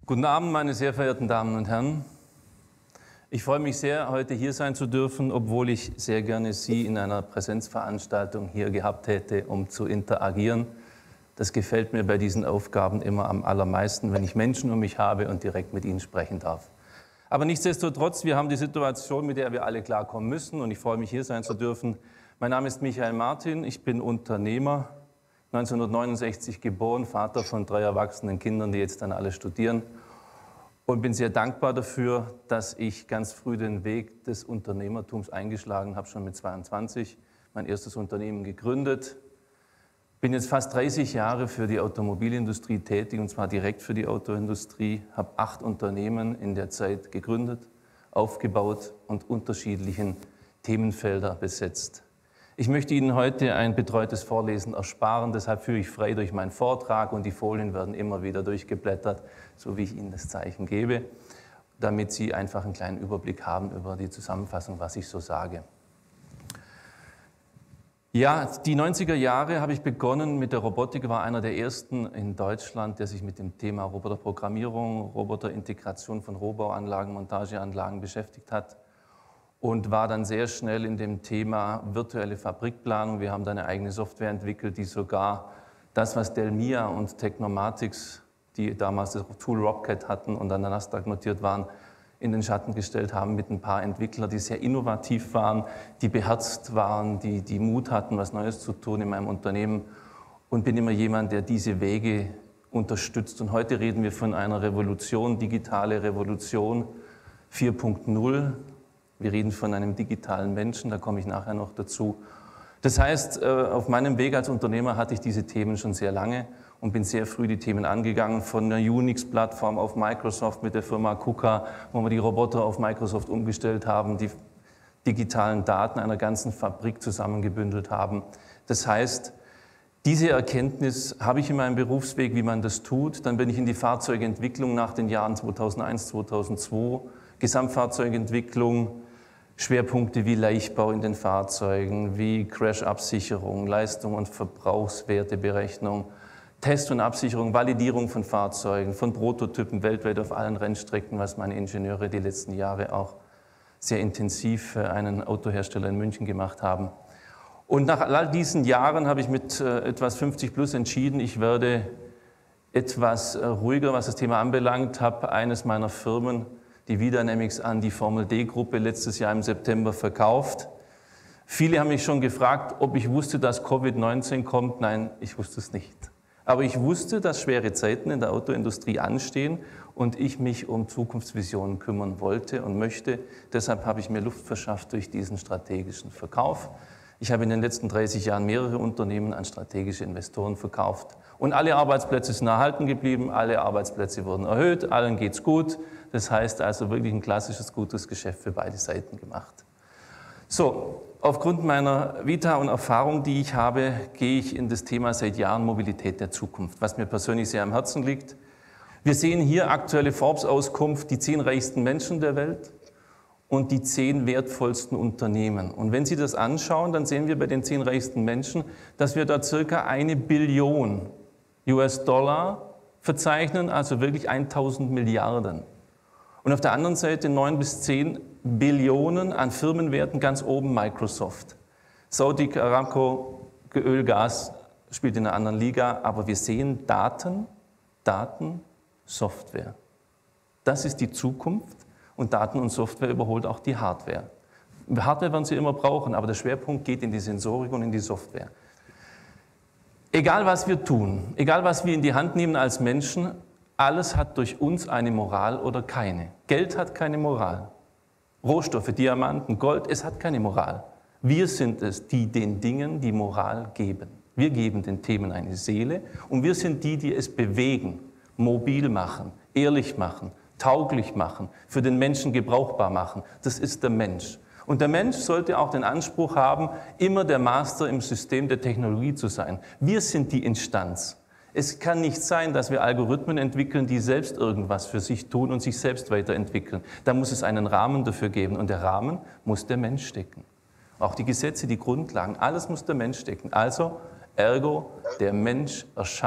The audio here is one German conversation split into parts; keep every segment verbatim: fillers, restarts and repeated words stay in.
Guten Abend, meine sehr verehrten Damen und Herren. Ich freue mich sehr, heute hier sein zu dürfen, obwohl ich sehr gerne Sie in einer Präsenzveranstaltung hier gehabt hätte, um zu interagieren. Das gefällt mir bei diesen Aufgaben immer am allermeisten, wenn ich Menschen um mich habe und direkt mit ihnen sprechen darf. Aber nichtsdestotrotz, wir haben die Situation, mit der wir alle klarkommen müssen, und ich freue mich, hier sein zu dürfen. Mein Name ist Michael Martin, ich bin Unternehmer, neunzehnhundertneunundsechzig geboren, Vater von drei erwachsenen Kindern, die jetzt dann alle studieren, und bin sehr dankbar dafür, dass ich ganz früh den Weg des Unternehmertums eingeschlagen habe, schon mit zweiundzwanzig, mein erstes Unternehmen gegründet. Bin jetzt fast dreißig Jahre für die Automobilindustrie tätig, und zwar direkt für die Autoindustrie, habe acht Unternehmen in der Zeit gegründet, aufgebaut und unterschiedlichen Themenfelder besetzt. Ich möchte Ihnen heute ein betreutes Vorlesen ersparen, deshalb führe ich frei durch meinen Vortrag und die Folien werden immer wieder durchgeblättert, so wie ich Ihnen das Zeichen gebe, damit Sie einfach einen kleinen Überblick haben über die Zusammenfassung, was ich so sage. Ja, die neunziger Jahre habe ich begonnen mit der Robotik, war einer der ersten in Deutschland, der sich mit dem Thema Roboterprogrammierung, Roboterintegration von Rohbauanlagen, Montageanlagen beschäftigt hat. Und war dann sehr schnell in dem Thema virtuelle Fabrikplanung. Wir haben da eine eigene Software entwickelt, die sogar das, was Delmia und Technomatics, die damals das Tool Rocket hatten und an der Nasdaq notiert waren, in den Schatten gestellt haben mit ein paar Entwicklern, die sehr innovativ waren, die beherzt waren, die, die Mut hatten, was Neues zu tun in meinem Unternehmen. Und bin immer jemand, der diese Wege unterstützt. Und heute reden wir von einer Revolution, digitale Revolution vier Punkt null. Wir reden von einem digitalen Menschen, da komme ich nachher noch dazu. Das heißt, auf meinem Weg als Unternehmer hatte ich diese Themen schon sehr lange und bin sehr früh die Themen angegangen, von einer Unix-Plattform auf Microsoft mit der Firma KUKA, wo wir die Roboter auf Microsoft umgestellt haben, die digitalen Daten einer ganzen Fabrik zusammengebündelt haben. Das heißt, diese Erkenntnis habe ich in meinem Berufsweg, wie man das tut. Dann bin ich in die Fahrzeugentwicklung nach den Jahren zweitausendeins, zweitausendzwei, Gesamtfahrzeugentwicklung, Schwerpunkte wie Leichtbau in den Fahrzeugen, wie Crash-Absicherung, Leistung und Verbrauchswerteberechnung, Test und Absicherung, Validierung von Fahrzeugen, von Prototypen weltweit auf allen Rennstrecken, was meine Ingenieure die letzten Jahre auch sehr intensiv für einen Autohersteller in München gemacht haben. Und nach all diesen Jahren habe ich mit etwas fünfzig plus entschieden, ich werde etwas ruhiger, was das Thema anbelangt, habe eines meiner Firmen, die V-Dynamics, an die Formel D-Gruppe letztes Jahr im September verkauft. Viele haben mich schon gefragt, ob ich wusste, dass Covid neunzehn kommt. Nein, ich wusste es nicht. Aber ich wusste, dass schwere Zeiten in der Autoindustrie anstehen und ich mich um Zukunftsvisionen kümmern wollte und möchte. Deshalb habe ich mir Luft verschafft durch diesen strategischen Verkauf. Ich habe in den letzten dreißig Jahren mehrere Unternehmen an strategische Investoren verkauft. Und alle Arbeitsplätze sind erhalten geblieben, alle Arbeitsplätze wurden erhöht, allen geht's gut. Das heißt also wirklich ein klassisches, gutes Geschäft für beide Seiten gemacht. So, aufgrund meiner Vita und Erfahrung, die ich habe, gehe ich in das Thema seit Jahren Mobilität der Zukunft, was mir persönlich sehr am Herzen liegt. Wir sehen hier aktuelle Forbes-Auskunft, die zehn reichsten Menschen der Welt und die zehn wertvollsten Unternehmen. Und wenn Sie das anschauen, dann sehen wir bei den zehn reichsten Menschen, dass wir da circa eine Billion U S-Dollar verzeichnen, also wirklich tausend Milliarden. Und auf der anderen Seite neun bis zehn Billionen an Firmenwerten, ganz oben Microsoft. Saudi Aramco, Öl, Gas spielt in einer anderen Liga, aber wir sehen Daten, Daten, Software. Das ist die Zukunft und Daten und Software überholt auch die Hardware. Hardware werden Sie immer brauchen, aber der Schwerpunkt geht in die Sensorik und in die Software. Egal was wir tun, egal was wir in die Hand nehmen als Menschen, alles hat durch uns eine Moral oder keine. Geld hat keine Moral. Rohstoffe, Diamanten, Gold, es hat keine Moral. Wir sind es, die den Dingen die Moral geben. Wir geben den Themen eine Seele und wir sind die, die es bewegen, mobil machen, ehrlich machen, tauglich machen, für den Menschen gebrauchbar machen. Das ist der Mensch. Und der Mensch sollte auch den Anspruch haben, immer der Master im System der Technologie zu sein. Wir sind die Instanz. Es kann nicht sein, dass wir Algorithmen entwickeln, die selbst irgendwas für sich tun und sich selbst weiterentwickeln. Da muss es einen Rahmen dafür geben und der Rahmen muss der Mensch stecken. Auch die Gesetze, die Grundlagen, alles muss der Mensch stecken. Also, ergo, der Mensch erschafft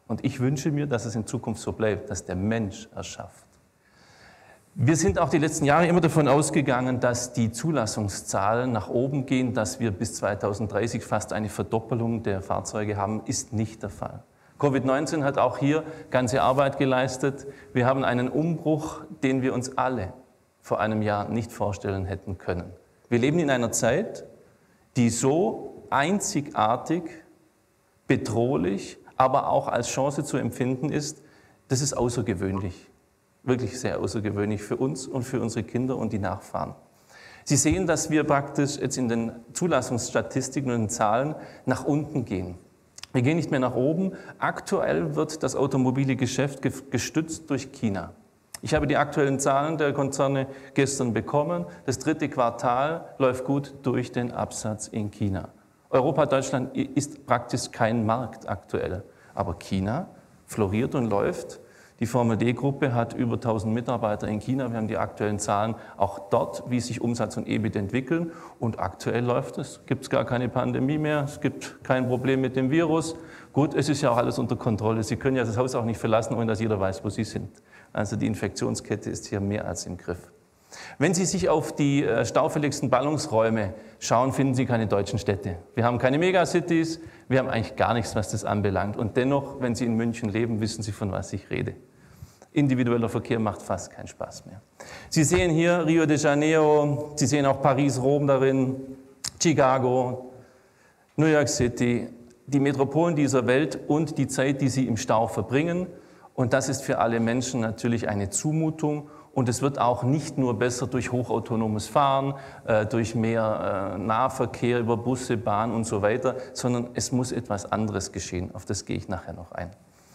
Und ich wünsche mir, dass es in Zukunft so bleibt, dass der Mensch erschafft. Wir sind auch die letzten Jahre immer davon ausgegangen, dass die Zulassungszahlen nach oben gehen, dass wir bis zweitausenddreißig fast eine Verdoppelung der Fahrzeuge haben, ist nicht der Fall. Covid neunzehn hat auch hier ganze Arbeit geleistet. Wir haben einen Umbruch, den wir uns alle vor einem Jahr nicht vorstellen hätten können. Wir leben in einer Zeit, die so einzigartig, bedrohlich, aber auch als Chance zu empfinden ist, das ist außergewöhnlich. Wirklich sehr außergewöhnlich für uns und für unsere Kinder und die Nachfahren. Sie sehen, dass wir praktisch jetzt in den Zulassungsstatistiken und den Zahlen nach unten gehen. Wir gehen nicht mehr nach oben. Aktuell wird das automobile Geschäft gestützt durch China. Ich habe die aktuellen Zahlen der Konzerne gestern bekommen. Das dritte Quartal läuft gut durch den Absatz in China. Europa, Deutschland ist praktisch kein Markt aktuell. Aber China floriert und läuft. Die Formel D-Gruppe hat über tausend Mitarbeiter in China. Wir haben die aktuellen Zahlen auch dort, wie sich Umsatz und E B I T entwickeln. Und aktuell läuft es. Es gibt gar keine Pandemie mehr. Es gibt kein Problem mit dem Virus. Gut, es ist ja auch alles unter Kontrolle. Sie können ja das Haus auch nicht verlassen, ohne dass jeder weiß, wo Sie sind. Also die Infektionskette ist hier mehr als im Griff. Wenn Sie sich auf die staufälligsten Ballungsräume schauen, finden Sie keine deutschen Städte. Wir haben keine Megacities, wir haben eigentlich gar nichts, was das anbelangt. Und dennoch, wenn Sie in München leben, wissen Sie, von was ich rede. Individueller Verkehr macht fast keinen Spaß mehr. Sie sehen hier Rio de Janeiro, Sie sehen auch Paris, Rom darin, Chicago, New York City, die Metropolen dieser Welt und die Zeit, die sie im Stau verbringen. Und das ist für alle Menschen natürlich eine Zumutung. Und es wird auch nicht nur besser durch hochautonomes Fahren, äh, durch mehr äh, Nahverkehr über Busse, Bahn und so weiter, sondern es muss etwas anderes geschehen. Auf das gehe ich nachher noch ein.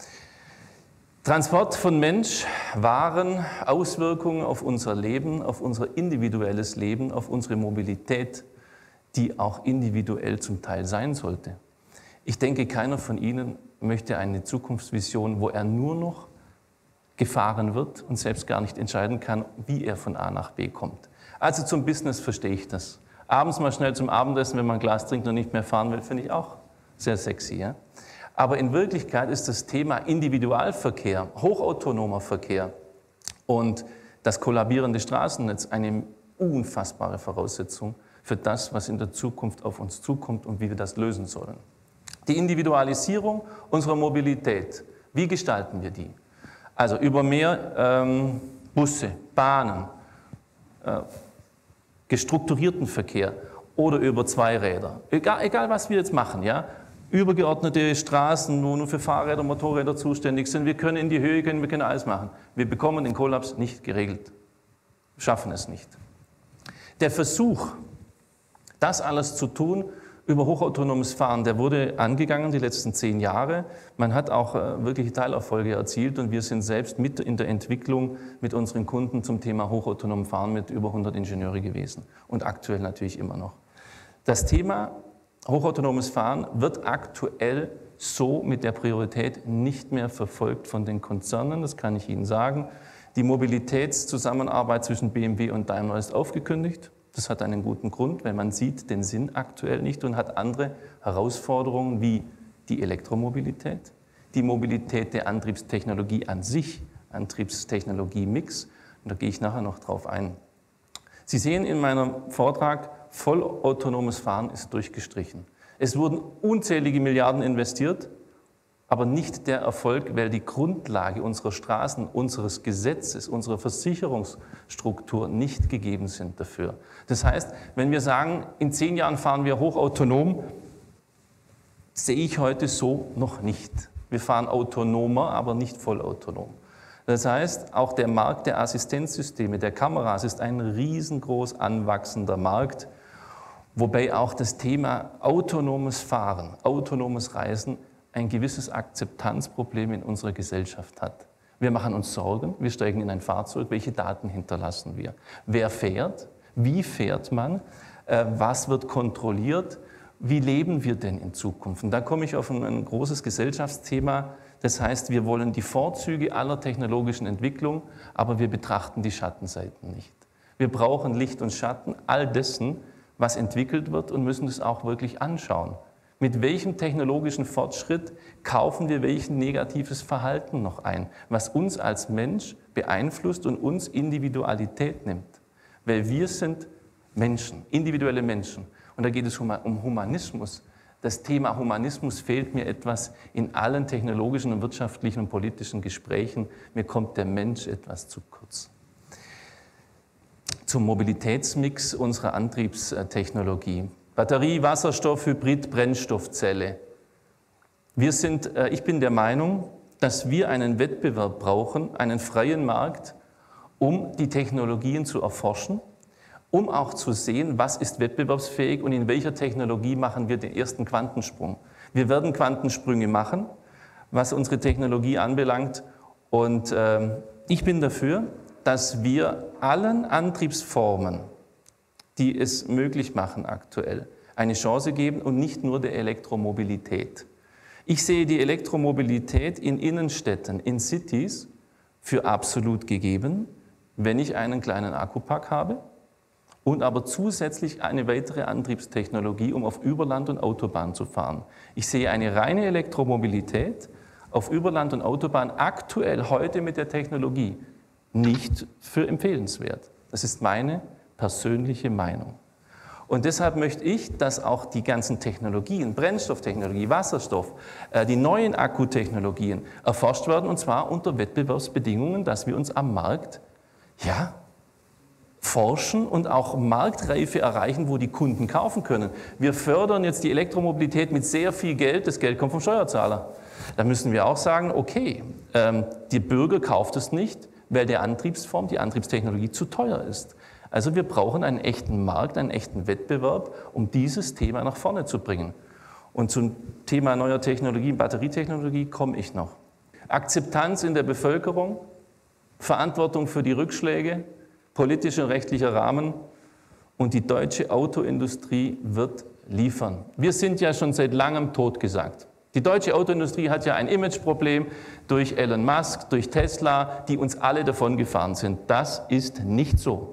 Transport von Mensch, Waren, Auswirkungen auf unser Leben, auf unser individuelles Leben, auf unsere Mobilität, die auch individuell zum Teil sein sollte. Ich denke, keiner von Ihnen möchte eine Zukunftsvision, wo er nur noch gefahren wird und selbst gar nicht entscheiden kann, wie er von A nach B kommt. Also zum Business verstehe ich das. Abends mal schnell zum Abendessen, wenn man ein Glas trinkt und nicht mehr fahren will, finde ich auch sehr sexy. Ja? Aber in Wirklichkeit ist das Thema Individualverkehr, hochautonomer Verkehr und das kollabierende Straßennetz eine unfassbare Voraussetzung für das, was in der Zukunft auf uns zukommt und wie wir das lösen sollen. Die Individualisierung unserer Mobilität, wie gestalten wir die? Also über mehr ähm, Busse, Bahnen, äh, gestrukturierten Verkehr oder über Zweiräder. Egal, egal was wir jetzt machen, ja? Übergeordnete Straßen, wo nur für Fahrräder, Motorräder zuständig sind. Wir können in die Höhe gehen, wir können alles machen. Wir bekommen den Kollaps nicht geregelt. Wir schaffen es nicht. Der Versuch, das alles zu tun, über hochautonomes Fahren, der wurde angegangen die letzten zehn Jahre. Man hat auch äh, wirkliche Teilerfolge erzielt und wir sind selbst mit in der Entwicklung mit unseren Kunden zum Thema hochautonom Fahren mit über hundert Ingenieure gewesen und aktuell natürlich immer noch. Das Thema hochautonomes Fahren wird aktuell so mit der Priorität nicht mehr verfolgt von den Konzernen, das kann ich Ihnen sagen. Die Mobilitätszusammenarbeit zwischen B M W und Daimler ist aufgekündigt. Das hat einen guten Grund, weil man sieht den Sinn aktuell nicht und hat andere Herausforderungen wie die Elektromobilität, die Mobilität der Antriebstechnologie an sich, Antriebstechnologie-Mix. Und da gehe ich nachher noch drauf ein. Sie sehen in meinem Vortrag, vollautonomes Fahren ist durchgestrichen. Es wurden unzählige Milliarden investiert, aber nicht der Erfolg, weil die Grundlage unserer Straßen, unseres Gesetzes, unserer Versicherungsstruktur nicht gegeben sind dafür. Das heißt, wenn wir sagen, in zehn Jahren fahren wir hochautonom, sehe ich heute so noch nicht. Wir fahren autonomer, aber nicht vollautonom. Das heißt, auch der Markt der Assistenzsysteme, der Kameras ist ein riesengroß anwachsender Markt, wobei auch das Thema autonomes Fahren, autonomes Reisen ein gewisses Akzeptanzproblem in unserer Gesellschaft hat. Wir machen uns Sorgen, wir steigen in ein Fahrzeug, welche Daten hinterlassen wir? Wer fährt? Wie fährt man? Was wird kontrolliert? Wie leben wir denn in Zukunft? Und da komme ich auf ein, ein großes Gesellschaftsthema. Das heißt, wir wollen die Vorzüge aller technologischen Entwicklung, aber wir betrachten die Schattenseiten nicht. Wir brauchen Licht und Schatten, all dessen, was entwickelt wird und müssen es auch wirklich anschauen. Mit welchem technologischen Fortschritt kaufen wir welchen negatives Verhalten noch ein, was uns als Mensch beeinflusst und uns Individualität nimmt? Weil wir sind Menschen, individuelle Menschen. Und da geht es um Humanismus. Das Thema Humanismus fehlt mir etwas in allen technologischen und wirtschaftlichen und politischen Gesprächen. Mir kommt der Mensch etwas zu kurz. Zum Mobilitätsmix unserer Antriebstechnologie. Batterie, Wasserstoff, Hybrid, Brennstoffzelle. Wir sind, äh, ich bin der Meinung, dass wir einen Wettbewerb brauchen, einen freien Markt, um die Technologien zu erforschen, um auch zu sehen, was ist wettbewerbsfähig und in welcher Technologie machen wir den ersten Quantensprung. Wir werden Quantensprünge machen, was unsere Technologie anbelangt. Und äh, ich bin dafür, dass wir allen Antriebsformen, die es möglich machen aktuell, eine Chance geben und nicht nur der Elektromobilität. Ich sehe die Elektromobilität in Innenstädten, in Cities für absolut gegeben, wenn ich einen kleinen Akkupack habe und aber zusätzlich eine weitere Antriebstechnologie, um auf Überland und Autobahn zu fahren. Ich sehe eine reine Elektromobilität auf Überland und Autobahn aktuell heute mit der Technologie nicht für empfehlenswert. Das ist meine persönliche Meinung. Und deshalb möchte ich, dass auch die ganzen Technologien, Brennstofftechnologie, Wasserstoff, die neuen Akkutechnologien erforscht werden, und zwar unter Wettbewerbsbedingungen, dass wir uns am Markt ja, forschen und auch Marktreife erreichen, wo die Kunden kaufen können. Wir fördern jetzt die Elektromobilität mit sehr viel Geld, das Geld kommt vom Steuerzahler. Da müssen wir auch sagen, okay, ähm, der Bürger kauft es nicht, weil der Antriebsform, die Antriebstechnologie zu teuer ist. Also wir brauchen einen echten Markt, einen echten Wettbewerb, um dieses Thema nach vorne zu bringen. Und zum Thema neuer Technologie, Batterietechnologie komme ich noch. Akzeptanz in der Bevölkerung, Verantwortung für die Rückschläge, politischer und rechtlicher Rahmen und die deutsche Autoindustrie wird liefern. Wir sind ja schon seit langem totgesagt. Die deutsche Autoindustrie hat ja ein Imageproblem durch Elon Musk, durch Tesla, die uns alle davongefahren sind. Das ist nicht so.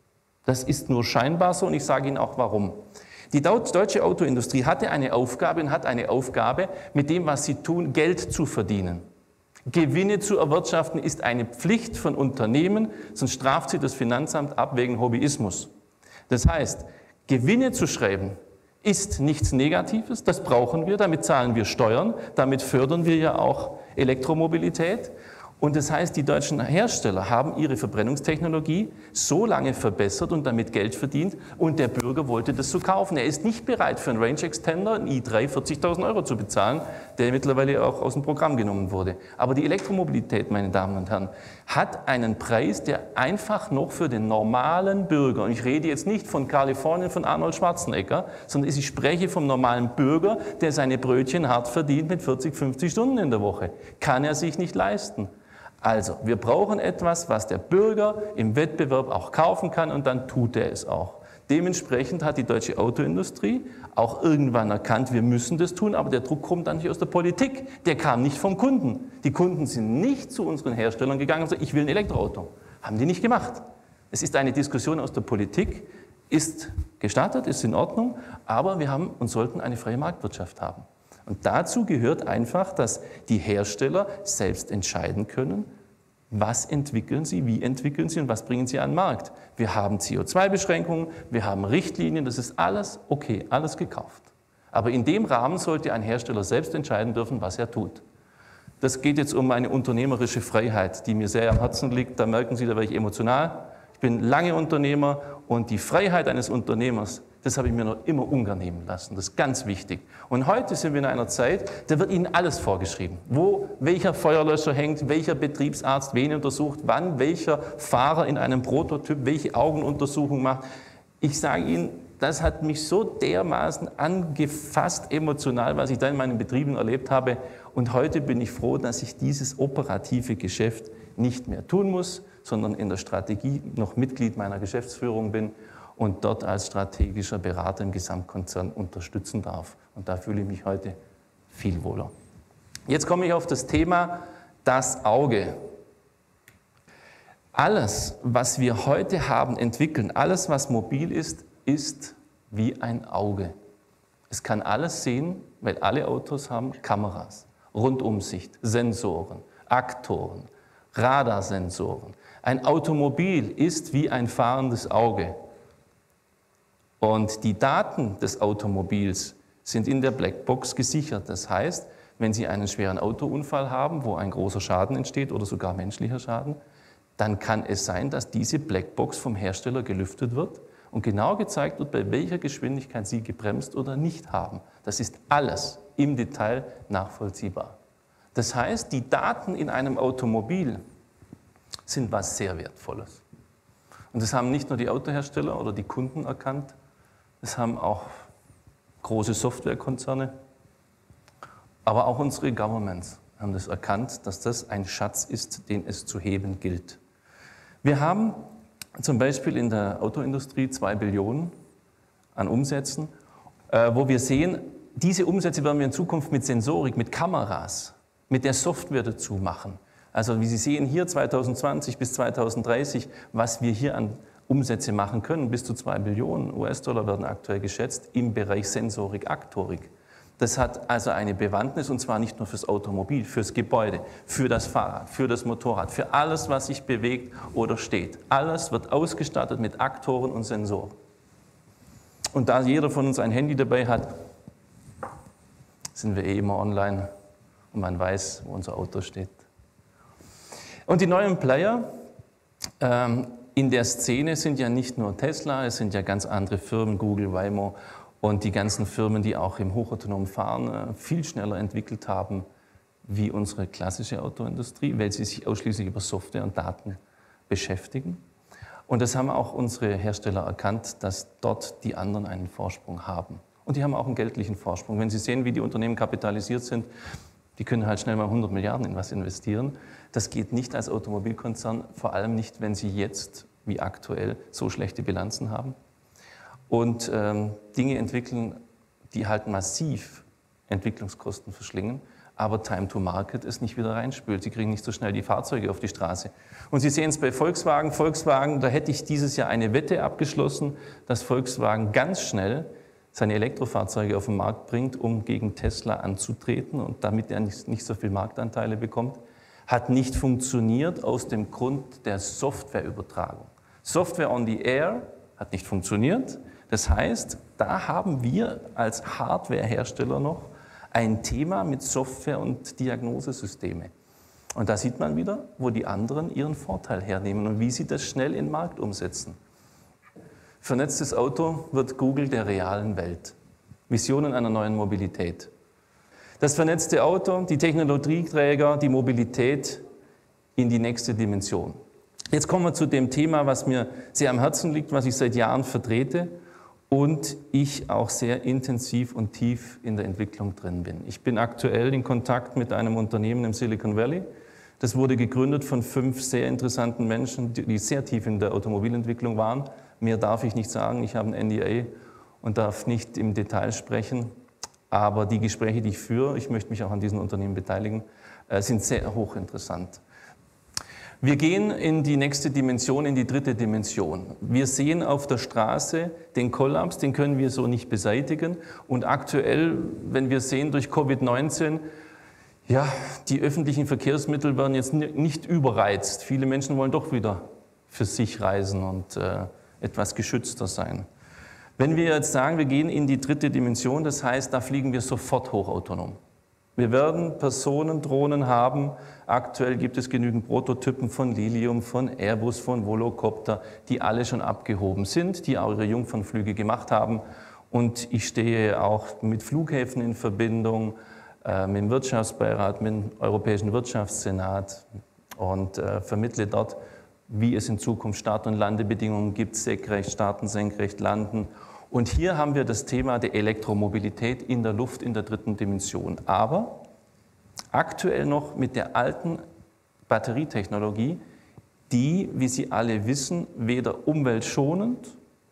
Das ist nur scheinbar so und ich sage Ihnen auch warum. Die deutsche Autoindustrie hatte eine Aufgabe und hat eine Aufgabe, mit dem, was sie tun, Geld zu verdienen. Gewinne zu erwirtschaften ist eine Pflicht von Unternehmen, sonst straft sie das Finanzamt ab wegen Hobbyismus. Das heißt, Gewinne zu schreiben ist nichts Negatives, das brauchen wir, damit zahlen wir Steuern, damit fördern wir ja auch Elektromobilität. Und das heißt, die deutschen Hersteller haben ihre Verbrennungstechnologie so lange verbessert und damit Geld verdient und der Bürger wollte das so kaufen. Er ist nicht bereit für einen Range Extender, einen i drei, vierzigtausend Euro zu bezahlen, der mittlerweile auch aus dem Programm genommen wurde. Aber die Elektromobilität, meine Damen und Herren, hat einen Preis, der einfach noch für den normalen Bürger, und ich rede jetzt nicht von Kalifornien, von Arnold Schwarzenegger, sondern ich spreche vom normalen Bürger, der seine Brötchen hart verdient mit vierzig, fünfzig Stunden in der Woche, kann er sich nicht leisten. Also, wir brauchen etwas, was der Bürger im Wettbewerb auch kaufen kann und dann tut er es auch. Dementsprechend hat die deutsche Autoindustrie auch irgendwann erkannt, wir müssen das tun, aber der Druck kommt dann nicht aus der Politik, der kam nicht vom Kunden. Die Kunden sind nicht zu unseren Herstellern gegangen und gesagt, ich will ein Elektroauto. Haben die nicht gemacht. Es ist eine Diskussion aus der Politik, ist gestartet, ist in Ordnung, aber wir haben und sollten eine freie Marktwirtschaft haben. Und dazu gehört einfach, dass die Hersteller selbst entscheiden können, was entwickeln sie, wie entwickeln sie und was bringen sie an den Markt. Wir haben C O zwei Beschränkungen, wir haben Richtlinien, das ist alles okay, alles gekauft. Aber in dem Rahmen sollte ein Hersteller selbst entscheiden dürfen, was er tut. Das geht jetzt um eine unternehmerische Freiheit, die mir sehr am Herzen liegt. Da merken Sie, da werde ich emotional. Ich bin lange Unternehmer und die Freiheit eines Unternehmers, das habe ich mir noch immer ungern nehmen lassen. Das ist ganz wichtig. Und heute sind wir in einer Zeit, da wird Ihnen alles vorgeschrieben. Wo welcher Feuerlöscher hängt, welcher Betriebsarzt wen untersucht, wann welcher Fahrer in einem Prototyp welche Augenuntersuchung macht. Ich sage Ihnen, das hat mich so dermaßen angefasst, emotional, was ich da in meinen Betrieben erlebt habe. Und heute bin ich froh, dass ich dieses operative Geschäft nicht mehr tun muss, sondern in der Strategie noch Mitglied meiner Geschäftsführung bin und dort als strategischer Berater im Gesamtkonzern unterstützen darf. Und da fühle ich mich heute viel wohler. Jetzt komme ich auf das Thema das Auge. Alles, was wir heute haben, entwickeln, alles, was mobil ist, ist wie ein Auge. Es kann alles sehen, weil alle Autos haben Kameras, Rundumsicht, Sensoren, Aktoren, Radarsensoren. Ein Automobil ist wie ein fahrendes Auge. Und die Daten des Automobils sind in der Blackbox gesichert. Das heißt, wenn Sie einen schweren Autounfall haben, wo ein großer Schaden entsteht oder sogar menschlicher Schaden, dann kann es sein, dass diese Blackbox vom Hersteller gelüftet wird und genau gezeigt wird, bei welcher Geschwindigkeit Sie gebremst oder nicht haben. Das ist alles im Detail nachvollziehbar. Das heißt, die Daten in einem Automobil sind was sehr Wertvolles. Und das haben nicht nur die Autohersteller oder die Kunden erkannt, das haben auch große Softwarekonzerne, aber auch unsere Governments haben das erkannt, dass das ein Schatz ist, den es zu heben gilt. Wir haben zum Beispiel in der Autoindustrie zwei Billionen an Umsätzen, wo wir sehen, diese Umsätze werden wir in Zukunft mit Sensorik, mit Kameras, mit der Software dazu machen. Also wie Sie sehen hier zweitausendzwanzig bis zweitausenddreißig, was wir hier an Umsätze machen können, bis zu zwei Billionen U S-Dollar werden aktuell geschätzt im Bereich Sensorik, Aktorik. Das hat also eine Bewandtnis und zwar nicht nur fürs Automobil, fürs Gebäude, für das Fahrrad, für das Motorrad, für alles, was sich bewegt oder steht. Alles wird ausgestattet mit Aktoren und Sensoren. Und da jeder von uns ein Handy dabei hat, sind wir eh immer online und man weiß, wo unser Auto steht. Und die neuen Player ähm, in der Szene sind ja nicht nur Tesla, es sind ja ganz andere Firmen, Google, Waymo und die ganzen Firmen, die auch im hochautonomen Fahren viel schneller entwickelt haben wie unsere klassische Autoindustrie, weil sie sich ausschließlich über Software und Daten beschäftigen. Und das haben auch unsere Hersteller erkannt, dass dort die anderen einen Vorsprung haben. Und die haben auch einen geldlichen Vorsprung. Wenn Sie sehen, wie die Unternehmen kapitalisiert sind, die können halt schnell mal hundert Milliarden in was investieren. Das geht nicht als Automobilkonzern, vor allem nicht, wenn sie jetzt, wie aktuell, so schlechte Bilanzen haben. Und ähm, Dinge entwickeln, die halt massiv Entwicklungskosten verschlingen, aber Time to Market es nicht wieder reinspült. Sie kriegen nicht so schnell die Fahrzeuge auf die Straße. Und Sie sehen es bei Volkswagen. Volkswagen, da hätte ich dieses Jahr eine Wette abgeschlossen, dass Volkswagen ganz schnell seine Elektrofahrzeuge auf den Markt bringt, um gegen Tesla anzutreten und damit er nicht, nicht so viele Marktanteile bekommt. Hat nicht funktioniert aus dem Grund der Softwareübertragung. Software on the Air hat nicht funktioniert. Das heißt, da haben wir als Hardwarehersteller noch ein Thema mit Software und Diagnosesysteme. Und da sieht man wieder, wo die anderen ihren Vorteil hernehmen und wie sie das schnell in den Markt umsetzen. Vernetztes Auto wird Google der realen Welt. Visionen einer neuen Mobilität. Das vernetzte Auto, die Technologieträger, die Mobilität in die nächste Dimension. Jetzt kommen wir zu dem Thema, was mir sehr am Herzen liegt, was ich seit Jahren vertrete und ich auch sehr intensiv und tief in der Entwicklung drin bin. Ich bin aktuell in Kontakt mit einem Unternehmen im Silicon Valley. Das wurde gegründet von fünf sehr interessanten Menschen, die sehr tief in der Automobilentwicklung waren. Mehr darf ich nicht sagen, ich habe ein N D A und darf nicht im Detail sprechen. Aber die Gespräche, die ich führe, ich möchte mich auch an diesen Unternehmen beteiligen, sind sehr hochinteressant. Wir gehen in die nächste Dimension, in die dritte Dimension. Wir sehen auf der Straße den Kollaps, den können wir so nicht beseitigen. Und aktuell, wenn wir sehen durch Covid neunzehn, ja, die öffentlichen Verkehrsmittel werden jetzt nicht überreizt. Viele Menschen wollen doch wieder für sich reisen und äh, etwas geschützter sein. Wenn wir jetzt sagen, wir gehen in die dritte Dimension, das heißt, da fliegen wir sofort hochautonom. Wir werden Personendrohnen haben. Aktuell gibt es genügend Prototypen von Lilium, von Airbus, von Volocopter, die alle schon abgehoben sind, die auch ihre Jungfernflüge gemacht haben. Und ich stehe auch mit Flughäfen in Verbindung, äh, mit dem Wirtschaftsbeirat, mit dem Europäischen Wirtschaftssenat und äh, vermittle dort, wie es in Zukunft Start- und Landebedingungen gibt, senkrecht, starten, senkrecht, landen. Und hier haben wir das Thema der Elektromobilität in der Luft in der dritten Dimension. Aber aktuell noch mit der alten Batterietechnologie, die, wie Sie alle wissen, weder umweltschonend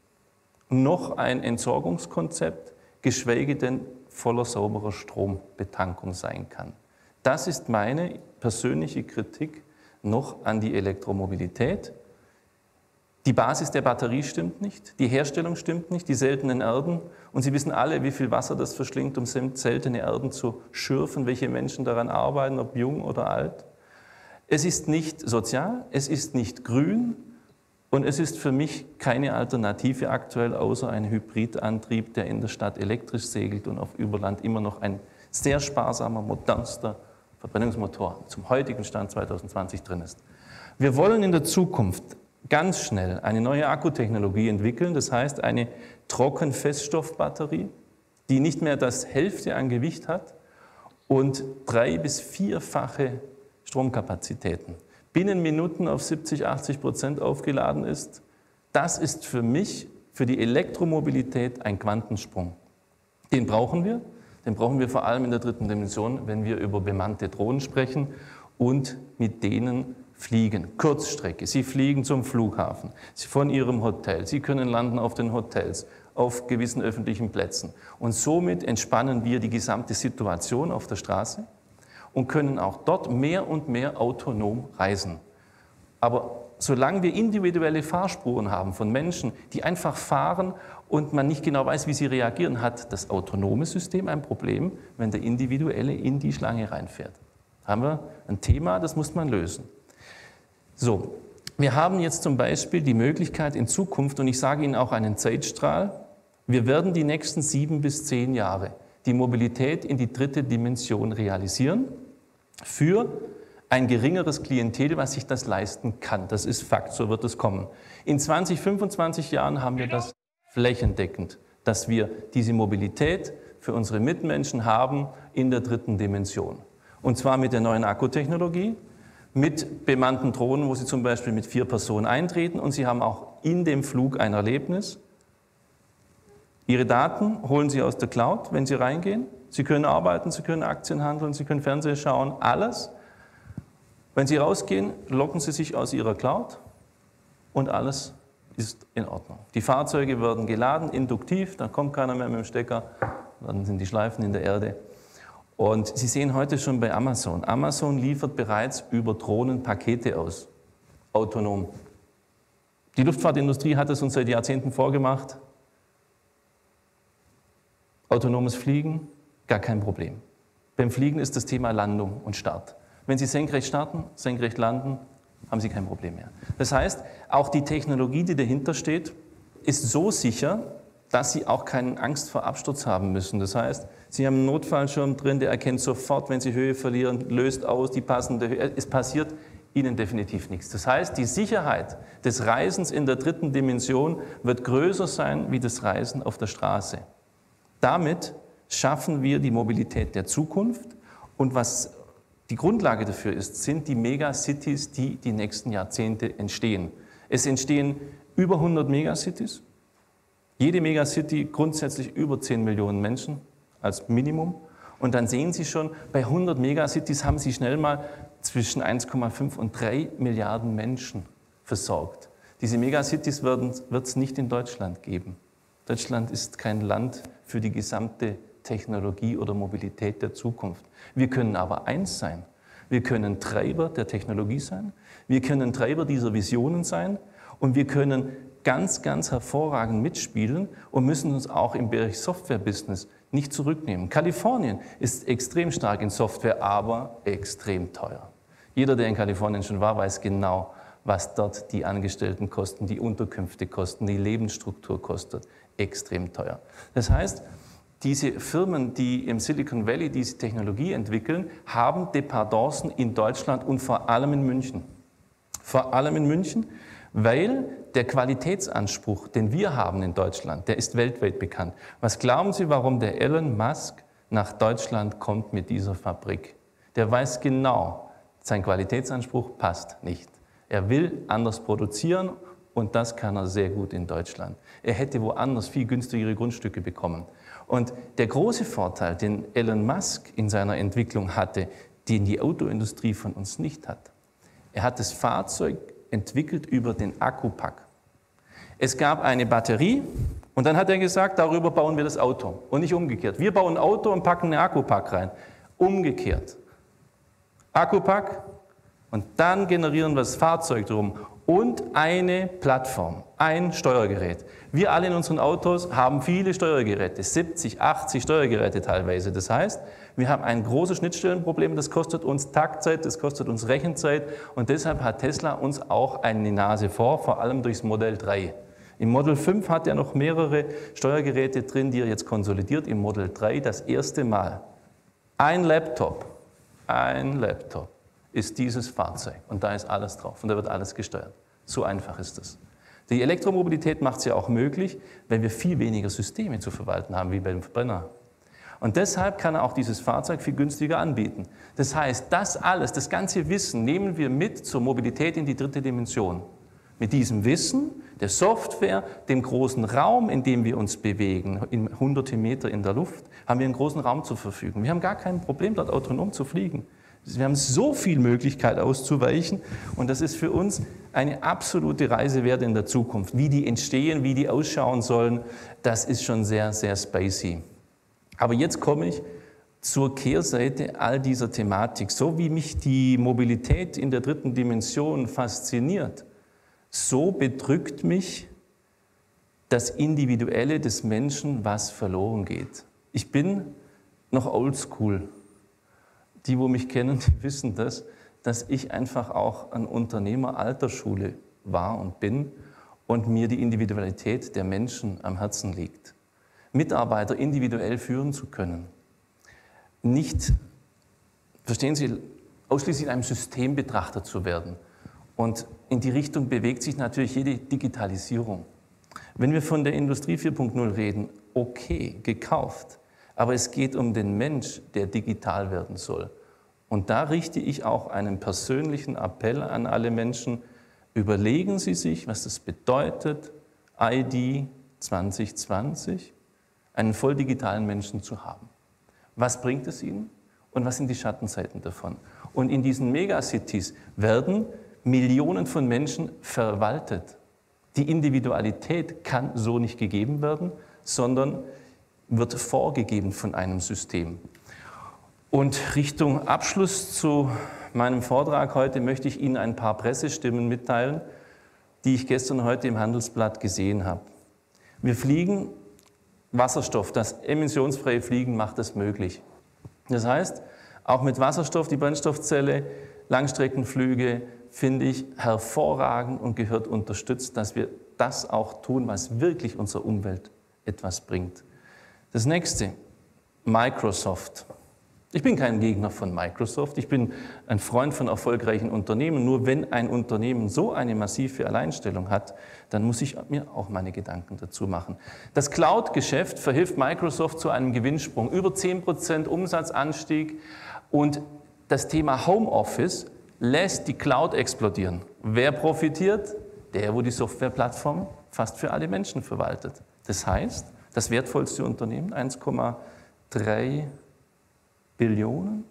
noch ein Entsorgungskonzept, geschweige denn voller sauberer Strombetankung sein kann. Das ist meine persönliche Kritik noch an die Elektromobilität. Die Basis der Batterie stimmt nicht, die Herstellung stimmt nicht, die seltenen Erden. Und Sie wissen alle, wie viel Wasser das verschlingt, um seltene Erden zu schürfen, welche Menschen daran arbeiten, ob jung oder alt. Es ist nicht sozial, es ist nicht grün und es ist für mich keine Alternative aktuell, außer ein Hybridantrieb, der in der Stadt elektrisch segelt und auf Überland immer noch ein sehr sparsamer, modernster Verbrennungsmotor zum heutigen Stand zweitausendzwanzig drin ist. Wir wollen in der Zukunft ganz schnell eine neue Akkutechnologie entwickeln, das heißt eine Trockenfeststoffbatterie, die nicht mehr das Hälfte an Gewicht hat und drei- bis vierfache Stromkapazitäten. Binnen Minuten auf siebzig, achtzig Prozent aufgeladen ist. Das ist für mich, für die Elektromobilität ein Quantensprung. Den brauchen wir, den brauchen wir vor allem in der dritten Dimension, wenn wir über bemannte Drohnen sprechen und mit denen fliegen, Kurzstrecke. Sie fliegen zum Flughafen, Sie von Ihrem Hotel, Sie können landen auf den Hotels, auf gewissen öffentlichen Plätzen. Und somit entspannen wir die gesamte Situation auf der Straße und können auch dort mehr und mehr autonom reisen. Aber solange wir individuelle Fahrspuren haben von Menschen, die einfach fahren und man nicht genau weiß, wie sie reagieren, hat das autonome System ein Problem, wenn der Individuelle in die Schlange reinfährt. Da haben wir ein Thema, das muss man lösen. So, wir haben jetzt zum Beispiel die Möglichkeit in Zukunft, und ich sage Ihnen auch einen Zeitstrahl, wir werden die nächsten sieben bis zehn Jahre die Mobilität in die dritte Dimension realisieren für ein geringeres Klientel, was sich das leisten kann. Das ist Fakt, so wird es kommen. In zwanzig, fünfundzwanzig Jahren haben wir das flächendeckend, dass wir diese Mobilität für unsere Mitmenschen haben in der dritten Dimension. Und zwar mit der neuen Akkutechnologie, mit bemannten Drohnen, wo Sie zum Beispiel mit vier Personen eintreten und Sie haben auch in dem Flug ein Erlebnis. Ihre Daten holen Sie aus der Cloud, wenn Sie reingehen. Sie können arbeiten, Sie können Aktien handeln, Sie können Fernsehen schauen, alles. Wenn Sie rausgehen, locken Sie sich aus Ihrer Cloud und alles ist in Ordnung. Die Fahrzeuge werden geladen, induktiv, da kommt keiner mehr mit dem Stecker, dann sind die Schleifen in der Erde. Und Sie sehen heute schon bei Amazon, Amazon liefert bereits über Drohnen Pakete aus, autonom. Die Luftfahrtindustrie hat es uns seit Jahrzehnten vorgemacht. Autonomes Fliegen, gar kein Problem. Beim Fliegen ist das Thema Landung und Start. Wenn Sie senkrecht starten, senkrecht landen, haben Sie kein Problem mehr. Das heißt, auch die Technologie, die dahinter steht, ist so sicher, dass Sie auch keine Angst vor Absturz haben müssen. Das heißt, Sie haben einen Notfallschirm drin, der erkennt sofort, wenn Sie Höhe verlieren, löst aus die passende Höhe. Es passiert Ihnen definitiv nichts. Das heißt, die Sicherheit des Reisens in der dritten Dimension wird größer sein wie das Reisen auf der Straße. Damit schaffen wir die Mobilität der Zukunft. Und was die Grundlage dafür ist, sind die Megacities, die die nächsten Jahrzehnte entstehen. Es entstehen über hundert Megacities. Jede Megacity grundsätzlich über zehn Millionen Menschen als Minimum. Und dann sehen Sie schon, bei hundert Megacities haben Sie schnell mal zwischen eins Komma fünf und drei Milliarden Menschen versorgt. Diese Megacities wird es nicht in Deutschland geben. Deutschland ist kein Land für die gesamte Technologie oder Mobilität der Zukunft. Wir können aber eins sein. Wir können Treiber der Technologie sein. Wir können Treiber dieser Visionen sein. Und wir können ganz, ganz hervorragend mitspielen und müssen uns auch im Bereich Software-Business nicht zurücknehmen. Kalifornien ist extrem stark in Software, aber extrem teuer. Jeder, der in Kalifornien schon war, weiß genau, was dort die Angestellten kosten, die Unterkünfte kosten, die Lebensstruktur kostet. Extrem teuer. Das heißt, diese Firmen, die im Silicon Valley diese Technologie entwickeln, haben Dependancen in Deutschland und vor allem in München. Vor allem in München, weil der Qualitätsanspruch, den wir haben in Deutschland, der ist weltweit bekannt. Was glauben Sie, warum der Elon Musk nach Deutschland kommt mit dieser Fabrik? Der weiß genau, sein Qualitätsanspruch passt nicht. Er will anders produzieren und das kann er sehr gut in Deutschland. Er hätte woanders viel günstigere Grundstücke bekommen. Und der große Vorteil, den Elon Musk in seiner Entwicklung hatte, den die Autoindustrie von uns nicht hat, er hat das Fahrzeug entwickelt über den Akkupack. Es gab eine Batterie und dann hat er gesagt, darüber bauen wir das Auto und nicht umgekehrt. Wir bauen ein Auto und packen einen Akkupack rein. Umgekehrt. Akkupack und dann generieren wir das Fahrzeug drum und eine Plattform, ein Steuergerät. Wir alle in unseren Autos haben viele Steuergeräte, siebzig, achtzig Steuergeräte teilweise. Das heißt, wir haben ein großes Schnittstellenproblem, das kostet uns Taktzeit, das kostet uns Rechenzeit und deshalb hat Tesla uns auch eine Nase vor, vor allem durchs Modell drei. Im Model fünf hat er noch mehrere Steuergeräte drin, die er jetzt konsolidiert. Im Model drei das erste Mal. Ein Laptop, ein Laptop ist dieses Fahrzeug und da ist alles drauf und da wird alles gesteuert. So einfach ist es. Die Elektromobilität macht es ja auch möglich, wenn wir viel weniger Systeme zu verwalten haben wie beim Verbrenner. Und deshalb kann er auch dieses Fahrzeug viel günstiger anbieten. Das heißt, das alles, das ganze Wissen nehmen wir mit zur Mobilität in die dritte Dimension. Mit diesem Wissen, der Software, dem großen Raum, in dem wir uns bewegen, in hunderte Meter in der Luft, haben wir einen großen Raum zur Verfügung. Wir haben gar kein Problem, dort autonom zu fliegen. Wir haben so viel Möglichkeit auszuweichen und das ist für uns eine absolute Reise wert in der Zukunft. Wie die entstehen, wie die ausschauen sollen, das ist schon sehr, sehr spacey. Aber jetzt komme ich zur Kehrseite all dieser Thematik. So wie mich die Mobilität in der dritten Dimension fasziniert, so bedrückt mich das Individuelle des Menschen, was verloren geht. Ich bin noch oldschool. Die, wo mich kennen, die wissen das, dass ich einfach auch an Unternehmer-Altersschule war und bin und mir die Individualität der Menschen am Herzen liegt. Mitarbeiter individuell führen zu können. Nicht, verstehen Sie, ausschließlich in einem System betrachtet zu werden. Und in die Richtung bewegt sich natürlich jede Digitalisierung. Wenn wir von der Industrie vier Punkt null reden, okay, gekauft. Aber es geht um den Mensch, der digital werden soll. Und da richte ich auch einen persönlichen Appell an alle Menschen. Überlegen Sie sich, was das bedeutet, I D zwanzig zwanzig, einen voll digitalen Menschen zu haben. Was bringt es Ihnen und was sind die Schattenseiten davon? Und in diesen Megacities werden Millionen von Menschen verwaltet. Die Individualität kann so nicht gegeben werden, sondern wird vorgegeben von einem System. Und Richtung Abschluss zu meinem Vortrag heute möchte ich Ihnen ein paar Pressestimmen mitteilen, die ich gestern und heute im Handelsblatt gesehen habe. Wir fliegen Wasserstoff, das emissionsfreie Fliegen macht es möglich. Das heißt, auch mit Wasserstoff, die Brennstoffzelle, Langstreckenflüge, finde ich hervorragend und gehört unterstützt, dass wir das auch tun, was wirklich unserer Umwelt etwas bringt. Das nächste, Microsoft. Ich bin kein Gegner von Microsoft, ich bin ein Freund von erfolgreichen Unternehmen. Nur wenn ein Unternehmen so eine massive Alleinstellung hat, dann muss ich mir auch meine Gedanken dazu machen. Das Cloud-Geschäft verhilft Microsoft zu einem Gewinnsprung, über zehn Prozent Umsatzanstieg und das Thema Homeoffice lässt die Cloud explodieren. Wer profitiert? Der, wo die Softwareplattform fast für alle Menschen verwaltet. Das heißt, das wertvollste Unternehmen, eins Komma drei Billionen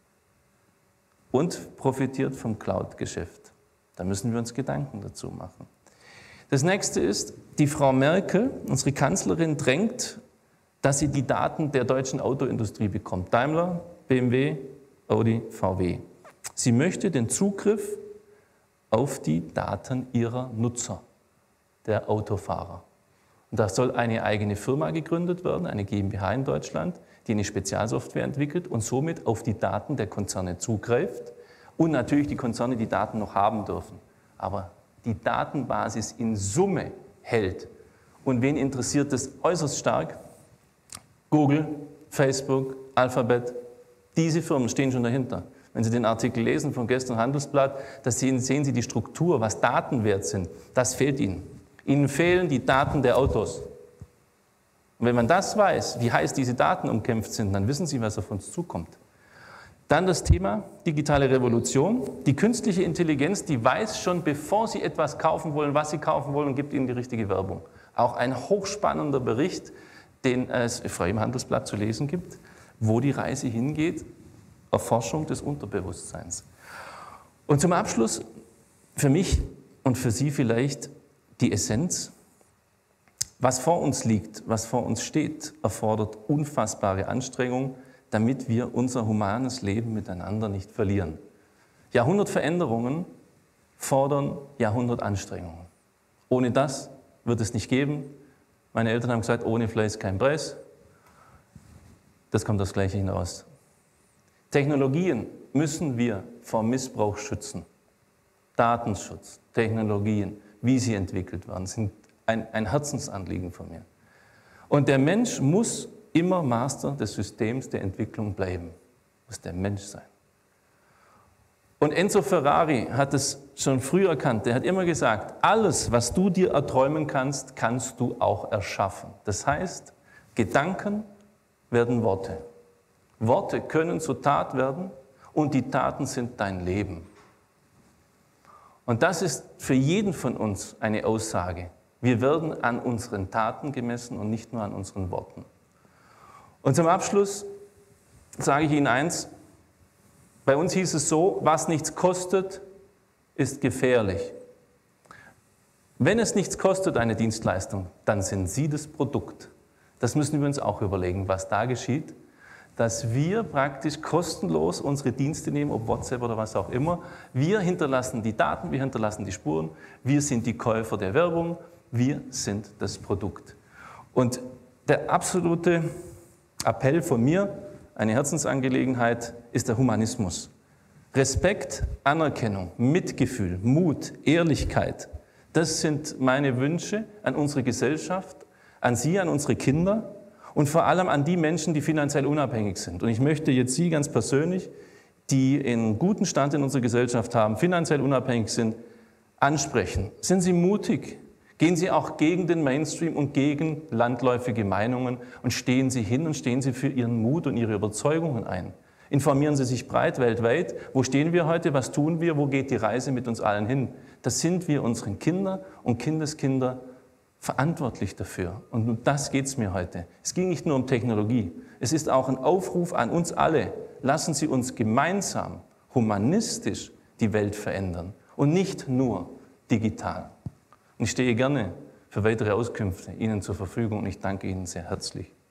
und profitiert vom Cloud-Geschäft. Da müssen wir uns Gedanken dazu machen. Das nächste ist, die Frau Merkel, unsere Kanzlerin, drängt, dass sie die Daten der deutschen Autoindustrie bekommt. Daimler, B M W, Audi, V W. Sie möchte den Zugriff auf die Daten ihrer Nutzer, der Autofahrer. Und da soll eine eigene Firma gegründet werden, eine GmbH in Deutschland, die eine Spezialsoftware entwickelt und somit auf die Daten der Konzerne zugreift und natürlich die Konzerne die Daten noch haben dürfen. Aber die Datenbasis in Summe hält. Und wen interessiert das äußerst stark? Google, Facebook, Alphabet, diese Firmen stehen schon dahinter. Wenn Sie den Artikel lesen von gestern Handelsblatt, da sehen, sehen Sie die Struktur, was Daten wert sind. Das fehlt Ihnen. Ihnen fehlen die Daten der Autos. Und wenn man das weiß, wie heiß diese Daten umkämpft sind, dann wissen Sie, was auf uns zukommt. Dann das Thema digitale Revolution. Die künstliche Intelligenz, die weiß schon, bevor Sie etwas kaufen wollen, was Sie kaufen wollen und gibt Ihnen die richtige Werbung. Auch ein hochspannender Bericht, den es frei im Handelsblatt zu lesen gibt, wo die Reise hingeht, Erforschung des Unterbewusstseins. Und zum Abschluss, für mich und für Sie vielleicht die Essenz. Was vor uns liegt, was vor uns steht, erfordert unfassbare Anstrengung, damit wir unser humanes Leben miteinander nicht verlieren. Jahrhundertveränderungen fordern Jahrhundertanstrengungen. Ohne das wird es nicht geben. Meine Eltern haben gesagt, ohne Fleiß kein Preis. Das kommt das Gleiche hinaus. Technologien müssen wir vor Missbrauch schützen. Datenschutz, Technologien, wie sie entwickelt werden, sind ein, ein Herzensanliegen von mir. Und der Mensch muss immer Master des Systems der Entwicklung bleiben. Muss der Mensch sein. Und Enzo Ferrari hat es schon früh erkannt. Er hat immer gesagt, alles, was du dir erträumen kannst, kannst du auch erschaffen. Das heißt, Gedanken werden Worte. Worte können zur Tat werden und die Taten sind dein Leben. Und das ist für jeden von uns eine Aussage. Wir werden an unseren Taten gemessen und nicht nur an unseren Worten. Und zum Abschluss sage ich Ihnen eins, bei uns hieß es so, was nichts kostet, ist gefährlich. Wenn es nichts kostet, eine Dienstleistung, dann sind Sie das Produkt. Das müssen wir uns auch überlegen, was da geschieht, dass wir praktisch kostenlos unsere Dienste nehmen, ob WhatsApp oder was auch immer. Wir hinterlassen die Daten, wir hinterlassen die Spuren, wir sind die Käufer der Werbung, wir sind das Produkt. Und der absolute Appell von mir, eine Herzensangelegenheit, ist der Humanismus. Respekt, Anerkennung, Mitgefühl, Mut, Ehrlichkeit, das sind meine Wünsche an unsere Gesellschaft, an Sie, an unsere Kinder und vor allem an die Menschen, die finanziell unabhängig sind. Und ich möchte jetzt Sie ganz persönlich, die einen guten Stand in unserer Gesellschaft haben, finanziell unabhängig sind, ansprechen. Sind Sie mutig? Gehen Sie auch gegen den Mainstream und gegen landläufige Meinungen und stehen Sie hin und stehen Sie für Ihren Mut und Ihre Überzeugungen ein. Informieren Sie sich breit weltweit. Wo stehen wir heute? Was tun wir? Wo geht die Reise mit uns allen hin? Das sind wir unseren Kindern und Kindeskinder verantwortlich dafür. Und um das geht es mir heute. Es ging nicht nur um Technologie. Es ist auch ein Aufruf an uns alle. Lassen Sie uns gemeinsam, humanistisch die Welt verändern und nicht nur digital. Und ich stehe gerne für weitere Auskünfte Ihnen zur Verfügung und ich danke Ihnen sehr herzlich.